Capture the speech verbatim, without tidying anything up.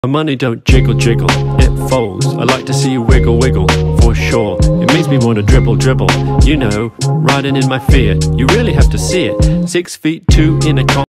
My money don't jiggle jiggle, it folds. I like to see you wiggle wiggle, for sure. It makes me wanna dribble dribble, you know, riding in my Fiat. You really have to see it. Six feet two in a con